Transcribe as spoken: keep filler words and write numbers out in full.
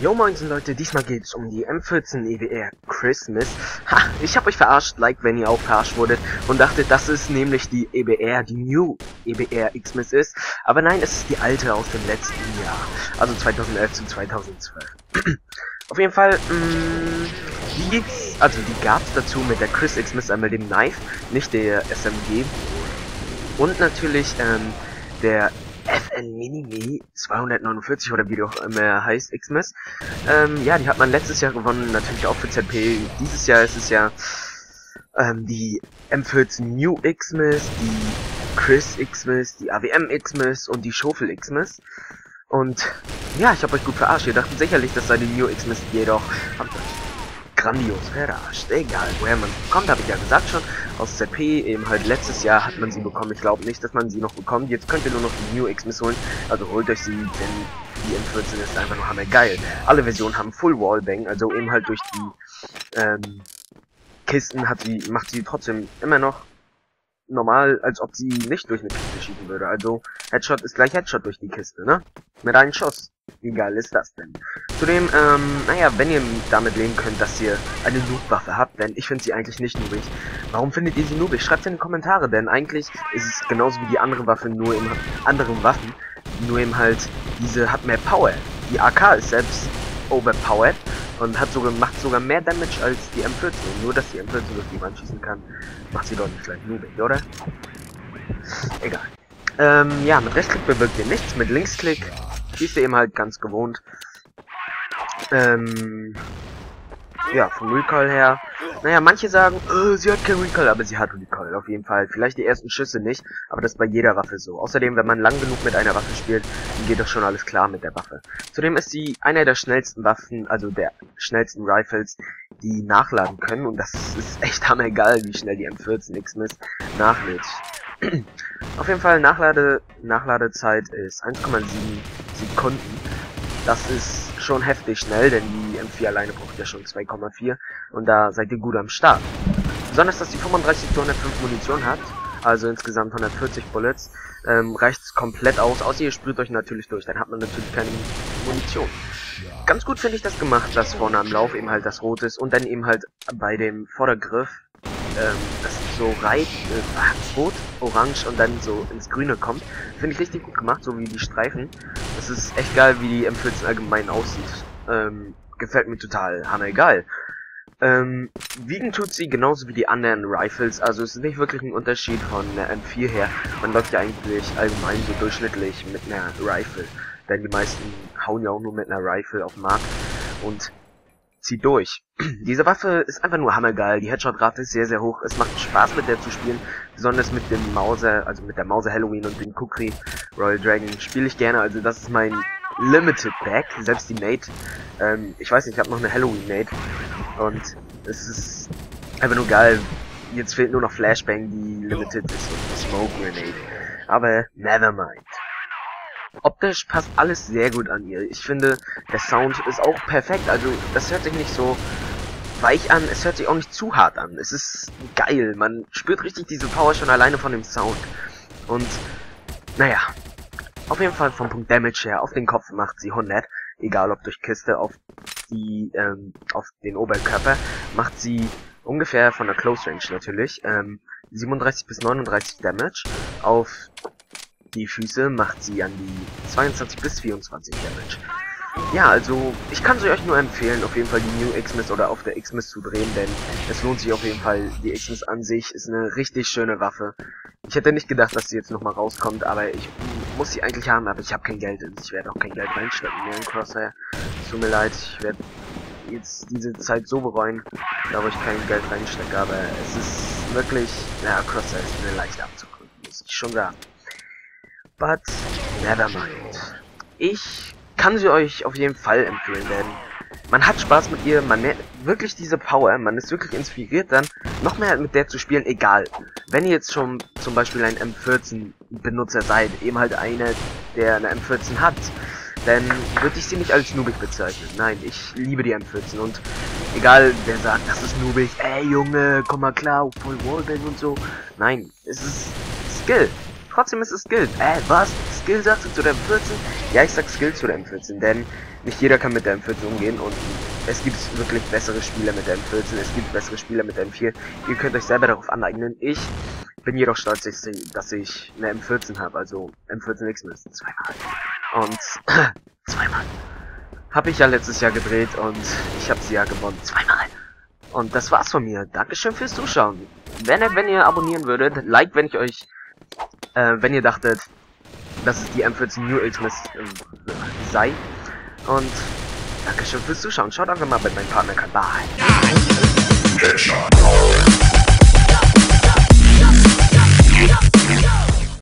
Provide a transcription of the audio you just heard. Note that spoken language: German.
Jo moinsen Leute, diesmal geht's um die M vierzehn E W R Christmas. Ha, ich hab euch verarscht, like wenn ihr auch verarscht wurdet und dachtet, dass es nämlich die E W R, die New E W R Xmas ist. Aber nein, es ist die alte aus dem letzten Jahr, also zweitausendelf zu zweitausendzwölf. Auf jeden Fall, mh, die gibt's, also die gab's dazu mit der Chris Xmas, einmal dem Knife, nicht der S M G. Und natürlich, ähm, der F N Minimi zweihundertneunundvierzig oder wie die auch immer heißt, Xmas. Ähm, ja, die hat man letztes Jahr gewonnen, natürlich auch für Z P. Dieses Jahr ist es ja ähm, die M vierzehn New Xmas, die Chris Xmas, die A W M Xmas und die Schofel Xmas. Und ja, ich habe euch gut verarscht. Ihr dachtet sicherlich, das sei die New Xmas, jedoch habt euch grandios verarscht. Egal, woher man kommt, habe ich ja gesagt schon. Aus Z P, eben halt letztes Jahr hat man sie bekommen. Ich glaube nicht, dass man sie noch bekommt. Jetzt könnt ihr nur noch die New Xmas holen. Also holt euch sie, denn die M vierzehn ist einfach nur hammergeil. Alle Versionen haben Full Wallbang, also eben halt durch die ähm, Kisten hat sie, macht sie trotzdem immer noch normal, als ob sie nicht durch eine Kiste schießen würde. Also Headshot ist gleich Headshot durch die Kiste, ne? Mit einem Schuss. Wie geil ist das denn? Zudem, ähm, naja, wenn ihr damit leben könnt, dass ihr eine Noob-Waffe habt, denn ich finde sie eigentlich nicht noobig. Warum findet ihr sie noobig? Schreibt in die Kommentare, denn eigentlich ist es genauso wie die andere Waffe, nur in anderen Waffen. Nur eben halt, diese hat mehr Power. Die A K ist selbst overpowered und hat sogar, macht sogar mehr Damage als die M vierzehn. Und nur, dass die M vierzehn durch die Wand schießen kann, macht sie doch nicht gleich noobig, oder? Egal. Ähm, ja, mit Rechtsklick bewirkt ihr nichts, mit Linksklick schießt ihr eben halt ganz gewohnt. Ähm, ja, vom Recoil her. Naja, manche sagen, oh, sie hat kein Recoil, aber sie hat Recoil, auf jeden Fall. Vielleicht die ersten Schüsse nicht, aber das ist bei jeder Waffe so. Außerdem, wenn man lang genug mit einer Waffe spielt, dann geht doch schon alles klar mit der Waffe. Zudem ist sie einer der schnellsten Waffen, also der schnellsten Rifles, die nachladen können. Und das ist echt hammergeil, wie schnell die M vierzehn Xmas nachlädt. Auf jeden Fall, Nachlade, Nachladezeit ist eins Komma sieben Sekunden. Das ist schon heftig schnell, denn die M vier alleine braucht ja schon zwei Komma vier. Und da seid ihr gut am Start. Besonders, dass die fünfunddreißig zu hundertfünf Munition hat, also insgesamt hundertvierzig Bullets, ähm, reicht es komplett aus. Außer ihr sprüht euch natürlich durch, dann hat man natürlich keine Munition. Ganz gut finde ich das gemacht, dass vorne am Lauf eben halt das Rot ist und dann eben halt bei dem Vordergriff ähm, das so reit, äh, rot, orange und dann so ins Grüne kommt. Finde ich richtig gut gemacht, so wie die Streifen. Das ist echt geil, wie die M vierzehn allgemein aussieht. Ähm, gefällt mir total hammergeil. Ähm, wiegen tut sie genauso wie die anderen Rifles, also es ist nicht wirklich ein Unterschied von der M vier her. Man läuft ja eigentlich allgemein so durchschnittlich mit einer Rifle, denn die meisten hauen ja auch nur mit einer Rifle auf den Markt und zieht durch. Diese Waffe ist einfach nur hammergeil, die Headshot-Rate ist sehr, sehr hoch, es macht Spaß mit der zu spielen, besonders mit dem Mauser, also mit der Mauser Halloween und dem Kukri Royal Dragon spiele ich gerne, also das ist mein Limited Bag, selbst die Nate, ähm, ich weiß nicht, ich habe noch eine Halloween Nate und es ist einfach nur geil, jetzt fehlt nur noch Flashbang, die Limited ist und Smoke Grenade, aber nevermind. Optisch passt alles sehr gut an ihr. Ich finde, der Sound ist auch perfekt. Also, das hört sich nicht so weich an. Es hört sich auch nicht zu hart an. Es ist geil. Man spürt richtig diese Power schon alleine von dem Sound. Und, naja. Auf jeden Fall vom Punkt Damage her. Auf den Kopf macht sie hundert. Egal ob durch Kiste, auf die, ähm, auf den Oberkörper. Macht sie ungefähr von der Close Range natürlich. Ähm, siebenunddreißig bis neununddreißig Damage. Auf die Füße macht sie an die zweiundzwanzig bis vierundzwanzig Damage. Ja, also, ich kann sie euch nur empfehlen, auf jeden Fall die New Xmas oder auf der Xmas zu drehen, denn es lohnt sich auf jeden Fall. Die Xmas an sich ist eine richtig schöne Waffe. Ich hätte nicht gedacht, dass sie jetzt nochmal rauskommt, aber ich muss sie eigentlich haben, aber ich habe kein Geld und ich werde auch kein Geld reinstecken mehr in Crosshair. Es tut mir leid, ich werde jetzt diese Zeit so bereuen, da wo ich kein Geld reinstecke, aber es ist wirklich, ja, Crosshair ist eine leichte abzugründen, muss ich schon sagen. But nevermind. Ich kann sie euch auf jeden Fall empfehlen, denn man hat Spaß mit ihr, man merkt wirklich diese Power, man ist wirklich inspiriert dann, noch mehr mit der zu spielen, egal. Wenn ihr jetzt schon zum Beispiel ein M vierzehn Benutzer seid, eben halt einer, der eine M vierzehn hat, dann würde ich sie nicht als noobig bezeichnen. Nein, ich liebe die M vierzehn und egal wer sagt, das ist noobig, ey Junge, komm mal klar, voll Wallbang und so. Nein, es ist Skill. Trotzdem ist es Skill. Äh, was? Skill sagst du zu der M vierzehn? Ja, ich sag Skill zu der M vierzehn, denn Nicht jeder kann mit der M vierzehn umgehen und es gibt wirklich bessere Spieler mit der M vierzehn, es gibt bessere Spieler mit der M vier. Ihr könnt euch selber darauf aneignen. Ich bin jedoch stolz, dass ich eine M vierzehn habe, also M vierzehn X mindestens zweimal. Und zweimal. Habe ich ja letztes Jahr gedreht und ich habe sie ja gewonnen. Zweimal. Und das war's von mir. Dankeschön fürs Zuschauen. Wenn ihr, wenn ihr abonnieren würdet, like, wenn ich euch, äh, wenn ihr dachtet, dass es die M vierzehn New Ultimate äh, sei. Und Dankeschön fürs Zuschauen. Schaut einfach mal bei meinem Partner kann. Bye. Headshot.